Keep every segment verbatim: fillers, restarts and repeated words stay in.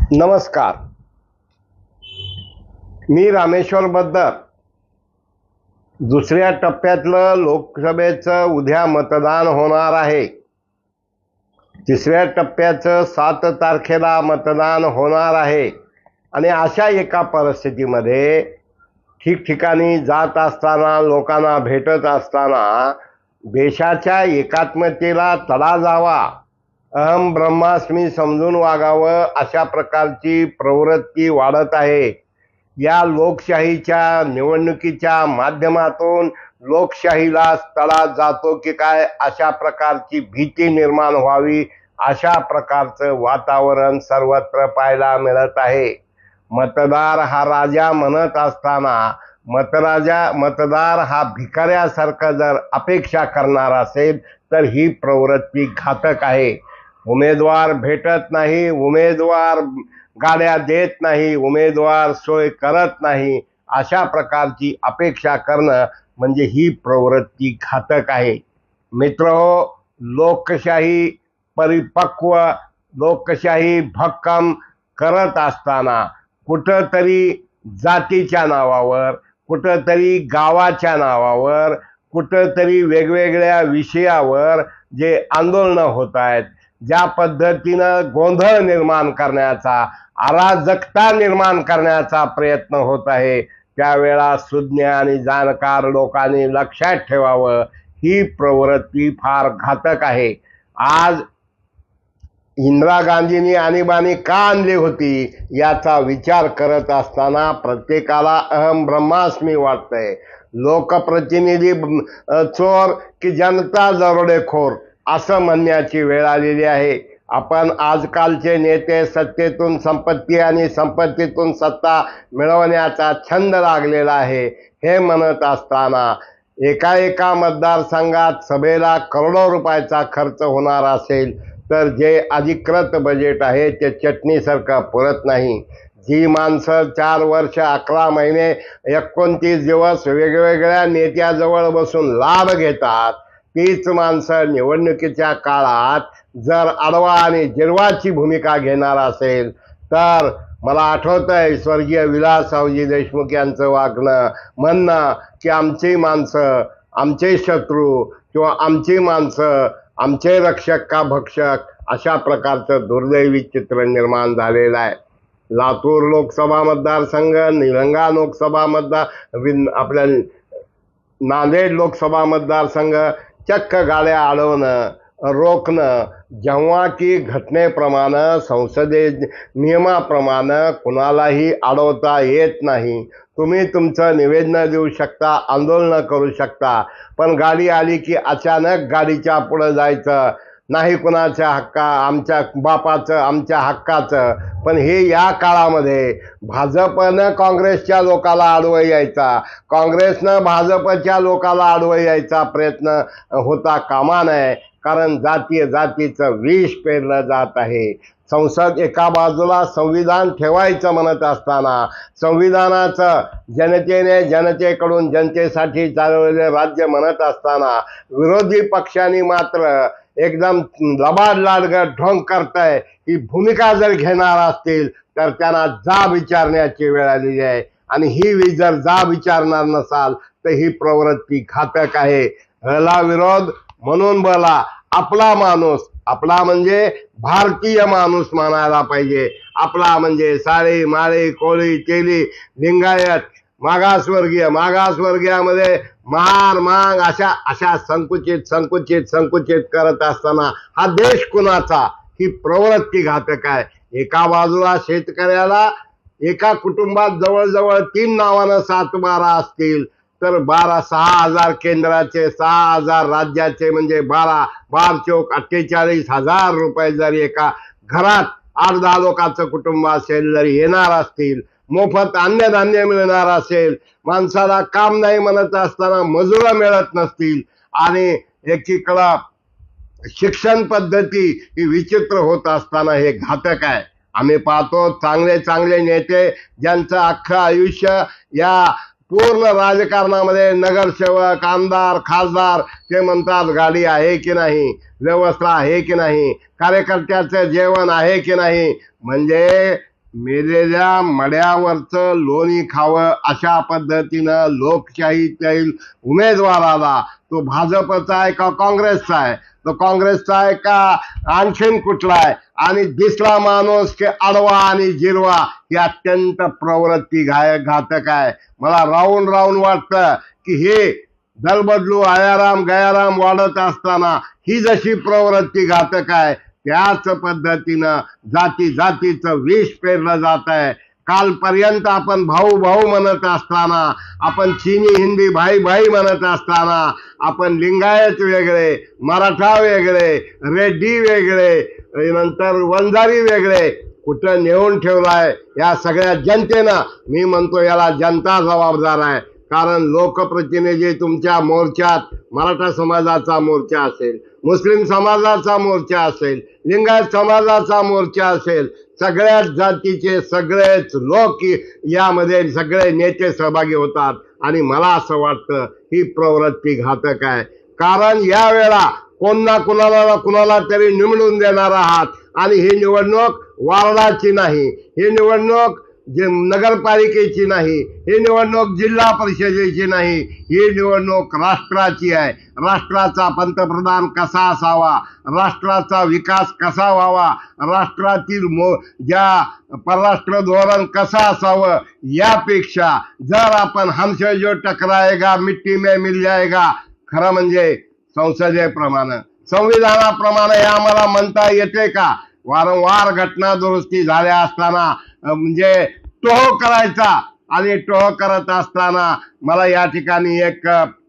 नमस्कार, मी रामेश्वर बद्दर. दुसऱ्या टप्प्यातलं लोकसभेचं उद्या मतदान होणार आहे. तिसऱ्या टप्प्याचं सात तारखेला मतदान होणार आहे. आणि अशा एका परिस्थितीमध्ये ठिकठिकाणी जात असताना, लोकांना भेटत असताना देशाच्या एकात्मतेला तडा जावा, अहम ब्रह्मास्मी समजून वागावं, अशा प्रकारची प्रवृत्ती वाढत आहे. या लोकशाहीच्या निवडणुकीच्या माध्यमातून लोकशाहीला तडा जातो की काय, अशा प्रकारची भीती निर्माण व्हावी, अशा प्रकारचं वातावरण सर्वत्र पाहायला मिळत आहे. मतदार हा राजा म्हणत असताना मतराजा मतदार हा भिकाऱ्यासारखा जर अपेक्षा करणार असेल तर ही प्रवृत्ती घातक आहे. उमेदवार भेटत नाही, उमेदवार गाड्या देत नाही, उमेदवार सोय करत नाही, अशा प्रकारची अपेक्षा करणं म्हणजे ही प्रवृत्ती घातक आहे. मित्रहो, लोकशाही परिपक्व, लोकशाही भक्कम करत असताना कुठंतरी जातीच्या नावावर, कुठंतरी गावाच्या नावावर, कुठंतरी वेगवेगळ्या विषयावर जे आंदोलनं होत आहेत, ज्या पद्धतीनं गोंधळ निर्माण करण्याचा, अराजकता निर्माण करण्याचा प्रयत्न होत आहे, त्यावेळा सुज्ञ आणि जाणकार लोकांनी लक्षात ठेवावं, ही प्रवृत्ती फार घातक आहे. आज इंदिरा गांधींनी आणीबाणी का आणली होती याचा विचार करत असताना प्रत्येकाला अहम ब्रह्मास्मी वाटतंय. लोकप्रतिनिधी चोर की जनता दरोडेखोर असं म्हणण्याची वेळ आलेली आहे. आपण आजकालचे नेते सत्तेतून संपत्ती आणि संपत्तीतून सत्ता मिळवण्याचा छंद लागलेला आहे हे म्हणत असताना एका एका मतदारसंघात सभेला करोडो रुपयाचा खर्च होणार असेल तर जे अधिकृत बजेट आहे ते चटणीसारखं पुरत नाही. जी माणसं चार वर्ष अकरा महिने एकोणतीस दिवस वेगवेगळ्या नेत्याजवळ बसून लाभ घेतात, तीच माणसं निवडणुकीच्या काळात जर आडवा आणि जिरवाची भूमिका घेणार असेल तर मला आठवतंय स्वर्गीय विलासरावजी देशमुख यांचं वागणं, म्हणणं की आमची माणसं आमचे शत्रू किंवा आमची माणसं आमचे रक्षक का भक्षक, अशा प्रकारचं दुर्दैवी चित्र निर्माण झालेलं आहे. लातूर लोकसभा मतदारसंघ, निलंगा लोकसभा मतदार, आपल्या नांदेड लोकसभा मतदारसंघ, चक्क गाड्या अडवणं, रोखणं, जेव्हा की घटनेप्रमाणे, संसदे नियमाप्रमाणे कुणालाही अडवता येत नाही. तुम्ही तुमचं निवेदन देऊ शकता, आंदोलनं करू शकता, पण गाडी आली की अचानक गाडीच्या पुढं जायचं नाही. कुणाच्या हक्का, आमच्या बापाचं, आमच्या हक्काचं. पण हे या काळामध्ये भाजपनं काँग्रेसच्या लोकाला आडवं यायचा, काँग्रेसनं भाजपच्या लोकाला आडवं यायचा प्रयत्न होता कामा नये. कारण जातीय जातीचं विष पेरलं जात आहे. संसद एका बाजूला संविधान ठेवायचं म्हणत असताना, संविधानाचं जनतेने जनतेकडून जनतेसाठी चालवलेले राज्य म्हणत असताना विरोधी पक्षांनी मात्र एकदम लबाड लाडगट ढोंग करताय, ही भूमिका जर घेणार असतील तर त्यांना जाब विचारण्याची वेळ आलेली आहे. आणि ही जर जाब विचारणार नसाल तर ही प्रवृत्ती घातक आहे. ह्याला विरोध म्हणून बोला. आपला माणूस, आपला म्हणजे भारतीय माणूस मानायला पाहिजे. आपला म्हणजे साळी, माळी, कोळी, तेली, लिंगायत, मागासवर्गीय, मागासवर्गीयामध्ये मार माग अशा अशा संकुचित संकुचित संकुचित करत असताना हा देश कुणाचा, ही प्रवृत्ती घातक आहे. एका बाजूला शेतकऱ्याला एका कुटुंबात जवळजवळ तीन नावानं सात बारा असतील तर बारा सहा हजार केंद्राचे, सहा हजार राज्याचे, म्हणजे बारा बार चौक अठ्ठेचाळीस हजार रुपये जर एका घरात आठ दहा लोकांचं कुटुंब असेल जर येणार असतील, मोफत अन्नधान्य मिळणार असेल, माणसाला काम नाही म्हणत असताना मजुरा मिळत नसतील, आणि एकीकडं शिक्षण पद्धती ही विचित्र होत असताना हे घातक आहे. आम्ही पाहतो चांगले चांगले नेते ज्यांचं अख्खं आयुष्य या पूर्ण राजकारणामध्ये, नगरसेवक, आमदार, खासदार, ते म्हणतात गाडी आहे की नाही, व्यवस्था आहे की नाही, कार्यकर्त्याचं जेवण आहे की नाही. म्हणजे मेलेल्या मड्यावरचं लोणी खावं अशा पद्धतीनं लोकशाहीतील उमेदवाराला तो भाजपचा आहे का काँग्रेसचा आहे, तो काँग्रेसचा आहे का आणखीन कुठला आहे, आणि दिसला माणूस की आडवा आणि जिरवा ही अत्यंत प्रवृत्ती घाय घातक आहे. मला राहून राहून वाटतं की हे दल बदलू आयाराम गयाराम वाढत असताना ही जशी प्रवृत्ती घातक आहे त्याच पद्धतीनं जाती जातीचं विष पेरलं जात आहे. कालपर्यंत आपण भाऊ भाऊ म्हणत असताना, आपण चीनी हिंदी भाई भाई म्हणत असताना, आपण लिंगायत वेगळे, मराठा वेगळे, रेड्डी वेगळे, नंतर वंजारी वेगळे कुठं नेऊन ठेवलाय या सगळ्या जनतेनं. मी म्हणतो याला जनता जबाबदार आहे. कारण लोकप्रतिनिधी तुमच्या मोर्चात मराठा समाजाचा मोर्चा असेल, मुस्लिम समाजाचा मोर्चा असेल, लिंगायत समाजाचा मोर्चा असेल, सगळ्याच जातीचे सगळेच लोक यामध्ये सगळे नेते सहभागी होतात. आणि मला असं वाटतं ही प्रवृत्ती घातक आहे. कारण यावेळा कोण ना कुणाला कुणाला तरी निवडून देणार आहात. आणि ही निवडणूक वार्डाची नाही, ही निवडणूक जे नगरपालिकेची नाही, ही निवडणूक जिल्हा परिषदेची नाही, ही निवडणूक राष्ट्राची आहे. राष्ट्राचा पंतप्रधान कसा असावा, राष्ट्राचा विकास कसा व्हावा, राष्ट्रातील मो ज्या परराष्ट्र धोरण कसं असावं यापेक्षा जर आपण हमसे जो टकराएगा मिट्टी में मिल जाएगा, खरं म्हणजे संसदेप्रमाणे संविधानाप्रमाणे हे आम्हाला म्हणता येते का? वारंवार घटना दुरुस्ती झाल्या असताना म्हणजे टोह करायचा, आणि टोह करत असताना मला या ठिकाणी एक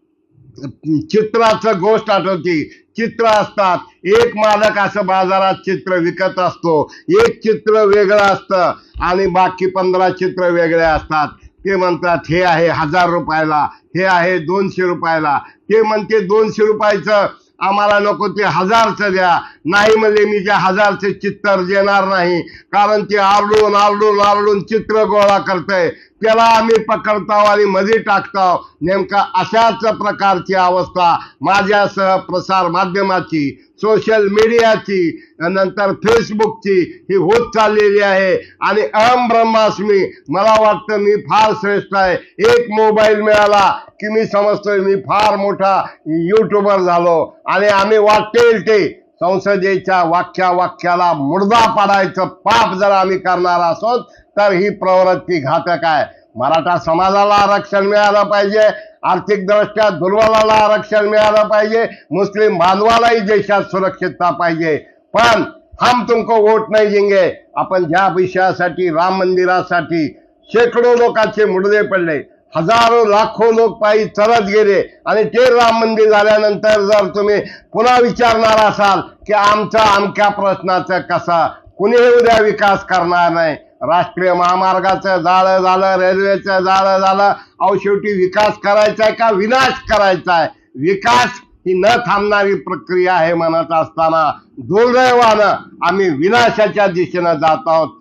चित्राचं गोष्ट आठवती. चित्र असतात, एक मालक असं बाजारात चित्र विकत असतो, एक चित्र वेगळं असतं आणि बाकी पंधरा चित्र वेगळे असतात. ते म्हणतात हे आहे हजार रुपयाला, हे आहे दोनशे रुपयाला. ते म्हणते दोनशे रुपयाचं आम्हाला नको, ते हजारचं द्या. नाही म्हणजे मी त्या हजारचे चित्र देणार नाही, कारण ते आरडून आरडून आरडून चित्र गोळा करतंय, त्याला आम्ही पकडताव आणि मध्ये टाकताव. नेमका अशाच प्रकारची अवस्था माझ्यासह प्रसार माध्यमाची, सोशल मीडियाची, नंतर फेसबुकची ही होत चाललेली आहे. आणि अहम ब्रह्मास्मी, मला वाटतं मी फार श्रेष्ठ आहे. एक मोबाईल मिळाला की मी समजतोय मी फार मोठा युट्यूबर झालो. आणि आम्ही वाटेल ते संसदेच्या वाक्या वाक्याला मुर्दा पाडायचं पाप जर आम्ही करणार असो तर ही प्रवृत्ती घातक आहे. मराठा समाजाला आरक्षण मिळालं पाहिजे, आर्थिक दृष्ट्या दुर्बलाला आरक्षण मिळालं पाहिजे, मुस्लिम बांधवालाही देशात सुरक्षितता पाहिजे. पण हम तुमको वोट नाही देंगे. आपण ज्या विषयासाठी, राम मंदिरासाठी शेकडो लोकांचे मुर्दे पडले, हजारो लाखो लोक पायी चलत गेले, आणि ते राम मंदिर झाल्यानंतर जर तुम्ही पुन्हा विचारणार असाल की आमचा अमक्या प्रश्नाचं कसा, कुणी उद्या विकास करणार नाही. राष्ट्रीय महामार्गाचं जाळं झालं, रेल्वेचं जाळं झालं, अहो शेवटी विकास करायचा आहे का विनाश करायचा आहे? विकास ही न थांबणारी प्रक्रिया आहे म्हणत असताना दुर्दैवानं आम्ही विनाशाच्या दिशेनं जात आहोत.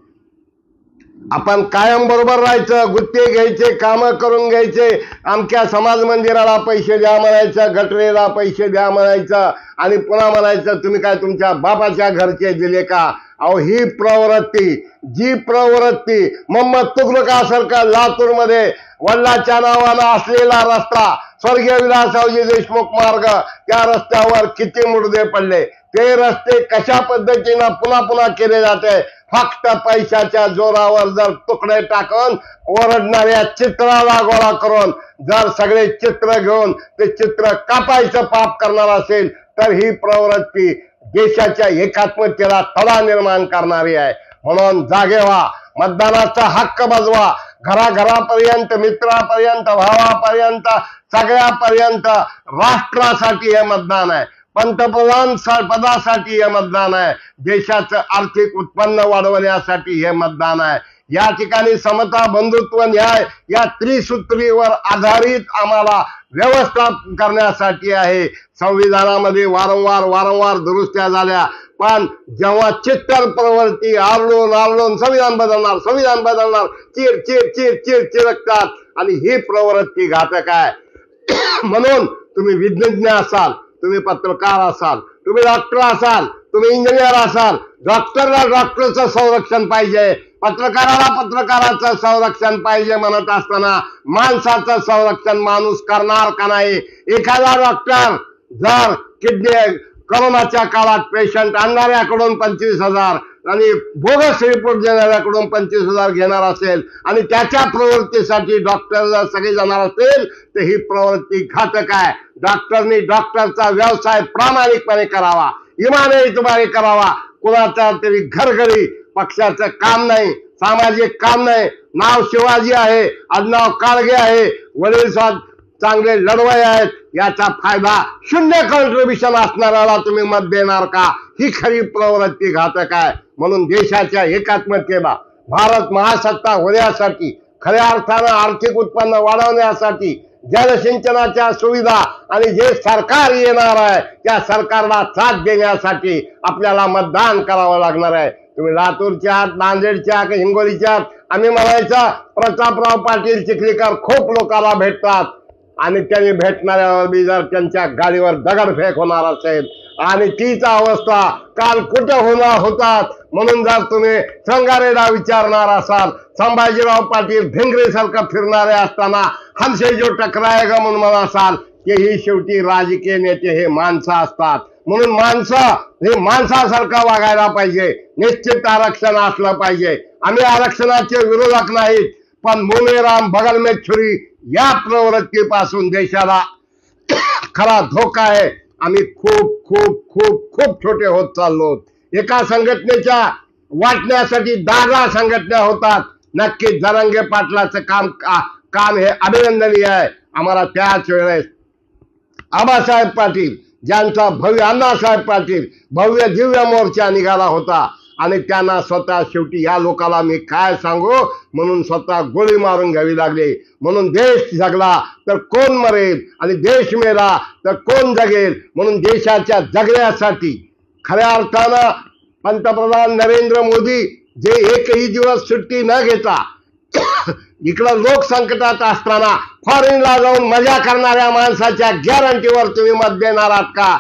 आपण कायम बरोबर राहायचं, गुत्ते घ्यायचे, कामं करून घ्यायचे, अमक्या समाज मंदिराला पैसे द्या म्हणायचं, गटरेला पैसे द्या म्हणायचं, आणि पुन्हा म्हणायचं तुम्ही काय तुमच्या बापाच्या घरचे दिले का? अहो ही प्रवृत्ती, जी प्रवृत्ती मोहम्मद तुघलकासारखा लातूर मध्ये वडिलांच्या नावानं असलेला रस्ता, स्वर्गीय विलासरावजी देशमुख मार्ग, त्या रस्त्यावर किती मुर्दे पडले. ते रस्ते कशा पद्धतीनं पुन्हा पुन्हा केले जाते? फक्त पैशाच्या जोरावर जर तुकडे टाकून ओरडणाऱ्या चित्राला गोळा करून जर सगळे चित्र घेऊन ते चित्र कापायचं पाप करणार असेल तर ही प्रवृत्ती देशाच्या एकात्मतेला तडा निर्माण करणारी आहे. म्हणून जागे व्हा, मतदानाचा हक्क बजवा, घराघरापर्यंत, मित्रापर्यंत, भावापर्यंत, सगळ्यापर्यंत राष्ट्रासाठी हे मतदान आहे. पंतप्रधान पदासाठी हे मतदान आहे. देशाचं आर्थिक उत्पन्न वाढवण्यासाठी हे मतदान आहे. या ठिकाणी समता, बंधुत्व, न्याय या त्रिसूत्रीवर आधारित आम्हाला व्यवस्था करण्यासाठी आहे. संविधानामध्ये वारंवार वारंवार दुरुस्त्या झाल्या, पण जेव्हा चित्तर प्रवृत्ती आरडून आरडून संविधान बदलणार संविधान बदलणार चिर चिर चिर चिर चिरकतात, आणि ही प्रवृत्ती घातक आहे. म्हणून तुम्ही विज्ञानी असाल, तुम्ही पत्रकार असाल, तुम्ही डॉक्टर असाल, तुम्ही इंजिनियर असाल, डॉक्टरला डॉक्टरचं संरक्षण पाहिजे, पत्रकाराला पत्रकाराचं संरक्षण पाहिजे म्हणत असताना माणसाचं संरक्षण माणूस करणार का नाही? एखादा डॉक्टर जर किडनी कोरोनाच्या काळात पेशंट आणणाऱ्याकडून पंचवीस हजार आणि बोगस रिपोर्ट देणाऱ्याकडून पंचवीस हजार घेणार असेल आणि त्याच्या प्रवृत्तीसाठी डॉक्टर जर सगळे जाणार असेल तर ही प्रवृत्ती घातक आहे. डॉक्टरनी डॉक्टरचा व्यवसाय प्रामाणिकपणे करावा, इमानदारीने करावा. कुणाचा तरी घरघरी पक्षाचं काम नाही, सामाजिक काम नाही. नाव शिवाजी आहे, आडनाव काळगे आहे, वडील चांगले लढवय आहेत, याचा फायदा शून्य कॉन्ट्रीब्युशन असणाऱ्याला तुम्ही मत देणार का? ही खरी प्रवृत्ती घातक आहे. म्हणून देशाच्या एकात्मतेला, भारत महासत्ता होण्यासाठी, खऱ्या अर्थानं आर्थिक उत्पन्न वाढवण्यासाठी, जलसिंचनाच्या सुविधा आणि जे सरकार येणार आहे त्या सरकारला साथ देण्यासाठी आपल्याला मतदान करावं लागणार आहे. तुम्ही लातूरच्या आहात, नांदेडच्या आहात, हिंगोलीच्या आहात, आम्ही म्हणायचं प्रतापराव पाटील चिखलीकर खूप लोकांना भेटतात आणि त्यांनी भेटणाऱ्यावर बी जर त्यांच्या गाडीवर दगडफेक होणार असेल आणि तीच अवस्था काल कुठं होणार होतात. म्हणून जर तुम्ही संगारेला विचारणार असाल, संभाजीराव पाटील भिंगरे सारखं फिरणारे असताना हमसे जो टकराएगा म्हणून म्हणत असाल की ही शेवटी राजकीय नेते हे माणसं असतात. म्हणून माणसं हे माणसासारखं वागायला पाहिजे. निश्चित आरक्षण असलं पाहिजे. आम्ही आरक्षणाचे विरोधक नाहीत, पण मुनेराम बगल में छुरी या प्रवृत्तीपासून देशाला खरा धोका आहे. आम्ही खूप खूप खूप खूप छोटे होत चाललो. एका संघटनेच्या वाटण्यासाठी दहा संघटना होतात. नक्कीच जरांगे पाटलाचं काम काम हे अभिनंदनीय आहे. आम्हाला त्याच वेळेस आबासाहेब पाटील, ज्यांचा भव्य अण्णासाहेब पाटील भव्य दिव्य मोर्चा निघाला होता आणि त्यांना स्वतः शेवटी या लोकांना मी काय सांगू म्हणून स्वतः गोळी मारून घ्यावी लागली. म्हणून देश जगला तर कोण मरेल आणि देश मेला तर कोण जगेल. म्हणून देशाच्या जगण्यासाठी खऱ्या अर्थानं पंतप्रधान नरेंद्र मोदी जे एकही दिवस सुट्टी न घेता इकडं लोक संकटात असताना फॉरेनला जाऊन मजा करणाऱ्या माणसाच्या गॅरंटीवर तुम्ही मत देणार आहात का?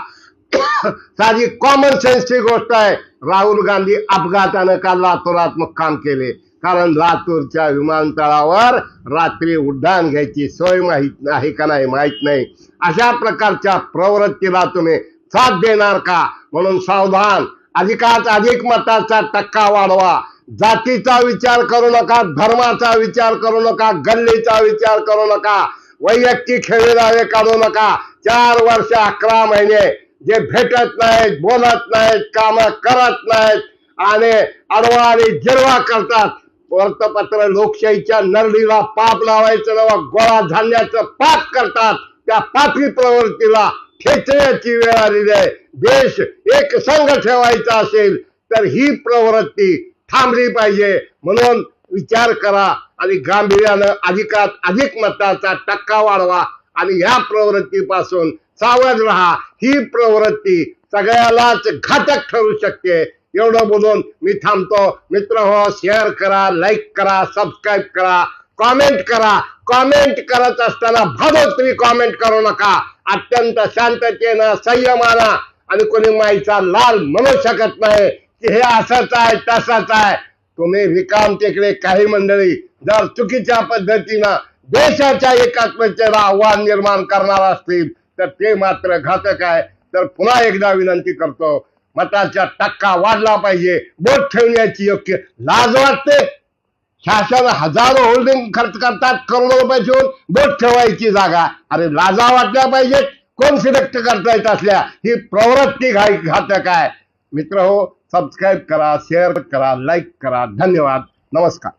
साधी कॉमन सेन्सची गोष्ट आहे. राहुल गांधी अपघातानं काल लातूरात मुक्काम केले, कारण लातूरच्या विमानतळावर रात्री उड्डाण घ्यायची सोय माहित आहे का नाही माहित नाही. अशा प्रकारच्या प्रवृत्तीला तुम्ही साथ देणार का? म्हणून सावधान. अधिकात अधिक मताचा टक्का वाढवा. जातीचा विचार करू नका, धर्माचा विचार करू नका, गल्लीचा विचार करू नका, वैयक्तिक खेळेदावे काढू नका. चार वर्ष अकरा महिने जे भेटत नाहीत, बोलत नाहीत, काम करत नाहीत आणि अडवा आणि जिरवा करतात. वर्तपत्र लोकशाहीच्या नरडीला पाप लावायचं नवा गोळा झाल्याचं पाप करतात. त्या पापी प्रवृत्तीला ठेचण्याची वेळ आलेली आहे. देश एक संघ ठेवायचा असेल तर ही प्रवृत्ती थांबली पाहिजे. म्हणून विचार करा आणि गांभीर्यानं अधिकात अधिक मताचा टक्का वाढवा आणि या प्रवृत्तीपासून सावध राहा. ही प्रवृत्ती सगळ्यालाच घातक ठरू शकते. एवढं बोलून मी थांबतो. मित्र हो, शेअर करा, लाईक करा, सबस्क्राईब करा, कॉमेंट करा. कॉमेंट करत असताना भावोत्तरी कॉमेंट करू नका. अत्यंत शांततेनं, संयमानं, आणि कोणी माईचा लाल म्हणू शकत नाही की हे असंच आहे तसंच आहे. तुम्ही रिकाम टेकडे काही मंडळी जर चुकीच्या पद्धतीनं देशाच्या एकात्मतेला आव्हान निर्माण करणार असतील तर ते मात्र घातक आहे. तर पुन्हा एकदा विनंती करतो, मताचा टक्का वाढला पाहिजे. बोट ठेवण्याची योग्य लाज वाटते. शासन हजारो होल्डिंग खर्च करतात, करोडो रुपये ठेवून बोट ठेवायची जागा. अरे लाजा वाटल्या पाहिजेत. कोण सिलेक्ट करता येत असल्या ही प्रवृत्ती घातक आहे. मित्र हो, सबस्क्राईब करा, शेअर करा, लाईक करा. धन्यवाद. नमस्कार.